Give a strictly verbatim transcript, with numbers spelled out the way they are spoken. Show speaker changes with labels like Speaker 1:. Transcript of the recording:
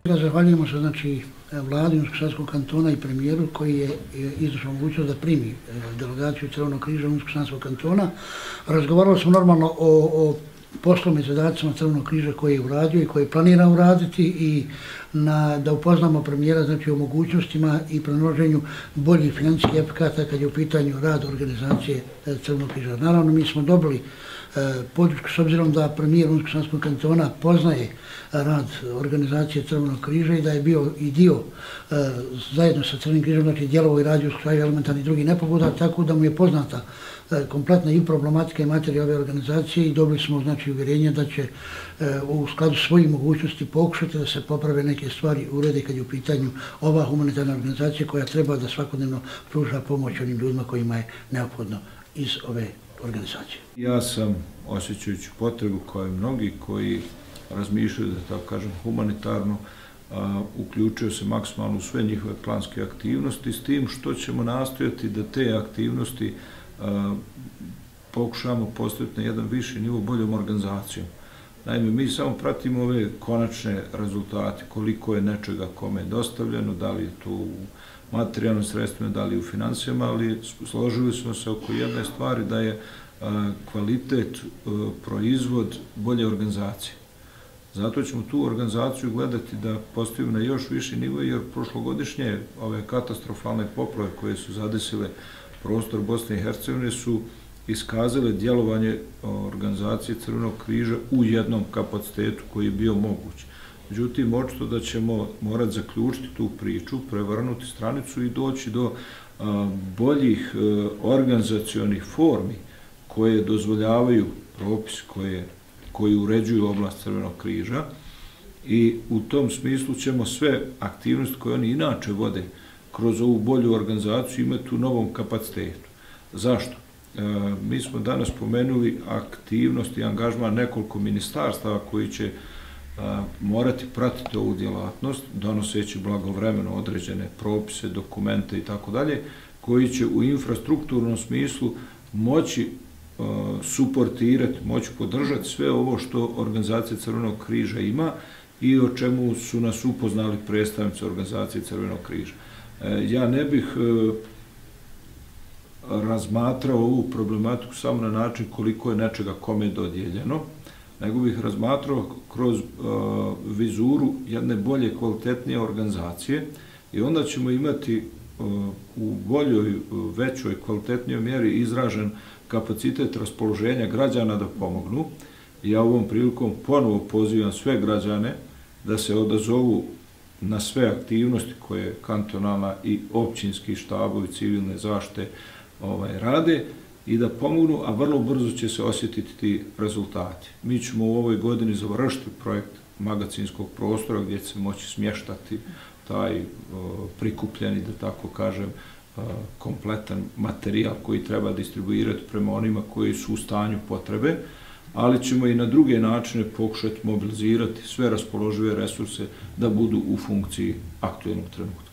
Speaker 1: Zahvaljujemo se znači vladi Unsko-Sanskog kantona i premijeru koji je iznašao mogućnost da primi delegaciju Crvenog križa Unsko-Sanskog kantona. Razgovarali smo normalno o, o poslovnim zadacima Crvenog križa koji je uradio i koji planira uraditi i na, da upoznamo premijera znači o mogućnostima i pronalaženju boljih financijskih efekata kad je u pitanju rad organizacije Crvenog križa. Naravno, mi smo dobili podršku s obzirom da premijer Unsko-Sanskog kantona poznaje rad organizacije Crvenog križa i da je bio i dio zajedno sa Crvenim križom, znači djelovo i radio u slučaju elementarnih drugih nepogoda, tako da mu je poznata kompletna i problematika i materija ove organizacije i dobili smo znači uvjerenje da će u skladu svojih mogućnosti pokušati da se poprave neke stvari urede kad je u pitanju ova humanitarna organizacija koja treba da svakodnevno pruža pomoć onim ljudima kojima je neophodno iz ove organizacije.
Speaker 2: Ja sam, osjećajući potrebu kao i mnogi koji razmišljaju, da tako kažem, humanitarno, uključio se maksimalno u sve njihove planske aktivnosti, s tim što ćemo nastojati da te aktivnosti pokušamo postaviti na jedan viši nivo boljom organizacijom. Naime, mi samo pratimo ove konačne rezultate, koliko je nečega kome je dostavljeno, da li je to u materijalnim sredstvima, da li u financijama, ali složili smo se oko jedne stvari da je kvalitet, proizvod bolje organizacije. Zato ćemo tu organizaciju gledati da postavimo na još viši nivo, jer prošlogodišnje ove katastrofalne poplave koje su zadesile prostor Bosne i Hercegovine su iskazale djelovanje organizacije Crvenog križa u jednom kapacitetu koji je bio moguć. Međutim, očito da ćemo morati zaključiti tu priču, prevrnuti stranicu i doći do boljih organizacionih formi koje dozvoljavaju propis koje, koji uređuju oblast Crvenog križa i u tom smislu ćemo sve aktivnosti koje oni inače vode kroz ovu bolju organizaciju imati u novom kapacitetu. Zašto? Mi smo danas spomenuli aktivnost i angažman nekoliko ministarstava koji će morati pratiti ovu djelatnost, donoseći blagovremeno određene propise, dokumente i tako dalje, koji će u infrastrukturnom smislu moći suportirati, moći podržati sve ovo što organizacija Crvenog križa ima i o čemu su nas upoznali predstavnici organizacije Crvenog križa. Ja ne bih razmatrao ovu problematiku samo na način koliko je nečega kome dodijeljeno, nego bih razmatrao kroz vizuru jedne bolje, kvalitetnije organizacije i onda ćemo imati u boljoj, većoj, kvalitetnijoj mjeri izražen kapacitet raspoloženja građana da pomognu. Ja ovom prilikom ponovo pozivam sve građane da se odazovu na sve aktivnosti koje kantonalna i općinski štabovi civilne zaštite rade i da pomognu, a vrlo brzo će se osjetiti ti rezultati. Mi ćemo u ovoj godini završiti projekt magacinskog prostora gdje će se moći smještati taj prikupljeni, da tako kažem, kompletan materijal koji treba distribuirati prema onima koji su u stanju potrebe, ali ćemo i na druge načine pokušati mobilizirati sve raspoložive resurse da budu u funkciji aktualnog trenutka.